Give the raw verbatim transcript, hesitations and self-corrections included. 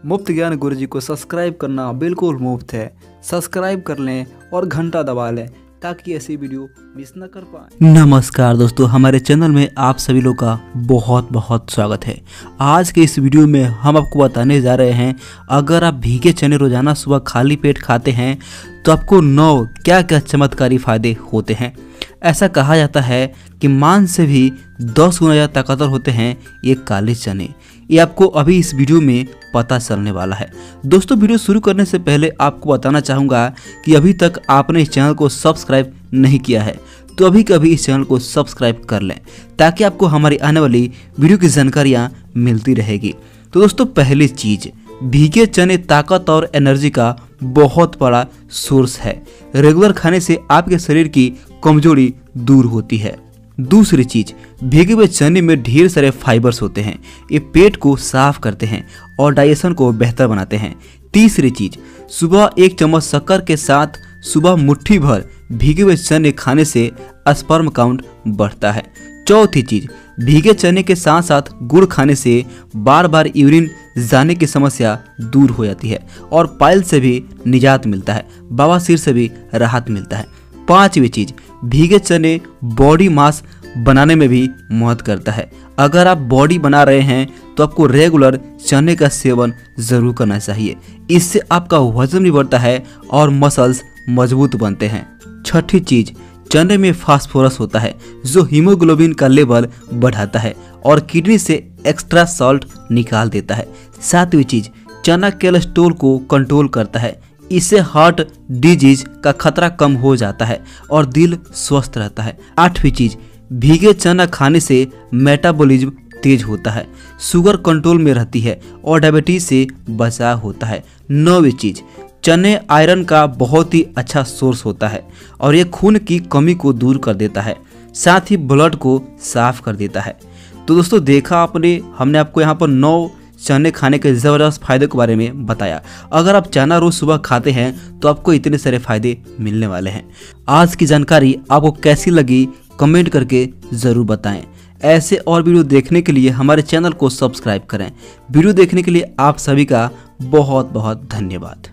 मुफ्त ज्ञान गुरुजी को सब्सक्राइब करना बिल्कुल मुफ्त है। सब्सक्राइब कर लें और घंटा दबा लें ताकि ऐसी वीडियो मिस न कर पाएं। नमस्कार दोस्तों, हमारे चैनल में आप सभी लोग का बहुत बहुत स्वागत है। आज के इस वीडियो में हम आपको बताने जा रहे हैं, अगर आप भीगे चने रोजाना सुबह खाली पेट खाते हैं तो आपको नौ क्या क्या चमत्कारी फायदे होते हैं। ऐसा कहा जाता है कि मांस से भी दस गुना ज़्यादा ताकतवर होते हैं ये काले चने। ये आपको अभी इस वीडियो में पता चलने वाला है। दोस्तों, वीडियो शुरू करने से पहले आपको बताना चाहूँगा कि अभी तक आपने इस चैनल को सब्सक्राइब नहीं किया है तो अभी कभी इस चैनल को सब्सक्राइब कर लें ताकि आपको हमारी आने वाली वीडियो की जानकारियाँ मिलती रहेगी। तो दोस्तों, पहली चीज़, भीगे चने ताकत और एनर्जी का बहुत बड़ा सोर्स है। रेगुलर खाने से आपके शरीर की कमजोरी दूर होती है। दूसरी चीज, भीगे हुए चने में ढेर सारे फाइबर्स होते हैं। ये पेट को साफ करते हैं और डाइजेशन को बेहतर बनाते हैं। तीसरी चीज, सुबह एक चम्मच शक्कर के साथ सुबह मुट्ठी भर भीगे हुए चने खाने से स्पर्म काउंट बढ़ता है। चौथी चीज, भीगे चने के साथ साथ गुड़ खाने से बार बार यूरिन जाने की समस्या दूर हो जाती है और पाइल से भी निजात मिलता है, बवासीर से भी राहत मिलता है। पांचवी चीज, भीगे चने बॉडी मास बनाने में भी मदद करता है। अगर आप बॉडी बना रहे हैं तो आपको रेगुलर चने का सेवन जरूर करना चाहिए। इससे आपका वजन भी बढ़ता है और मसल्स मजबूत बनते हैं। छठी चीज, चने में फास्फोरस होता है जो हीमोग्लोबिन का लेवल बढ़ाता है और किडनी से एक्स्ट्रा सॉल्ट निकाल देता है। सातवीं चीज, चना कोलेस्ट्रॉल को कंट्रोल करता है। इससे हार्ट डिजीज का खतरा कम हो जाता है और दिल स्वस्थ रहता है। आठवीं चीज, भीगे चना खाने से मेटाबॉलिज्म तेज होता है, शुगर कंट्रोल में रहती है और डायबिटीज से बचाव होता है। नौवीं चीज, चने आयरन का बहुत ही अच्छा सोर्स होता है और ये खून की कमी को दूर कर देता है, साथ ही ब्लड को साफ कर देता है। तो दोस्तों, देखा आपने, हमने आपको यहाँ पर नौ चने खाने के ज़बरदस्त फायदे के बारे में बताया। अगर आप चना रोज सुबह खाते हैं तो आपको इतने सारे फायदे मिलने वाले हैं। आज की जानकारी आपको कैसी लगी कमेंट करके ज़रूर बताएं। ऐसे और वीडियो देखने के लिए हमारे चैनल को सब्सक्राइब करें। वीडियो देखने के लिए आप सभी का बहुत बहुत धन्यवाद।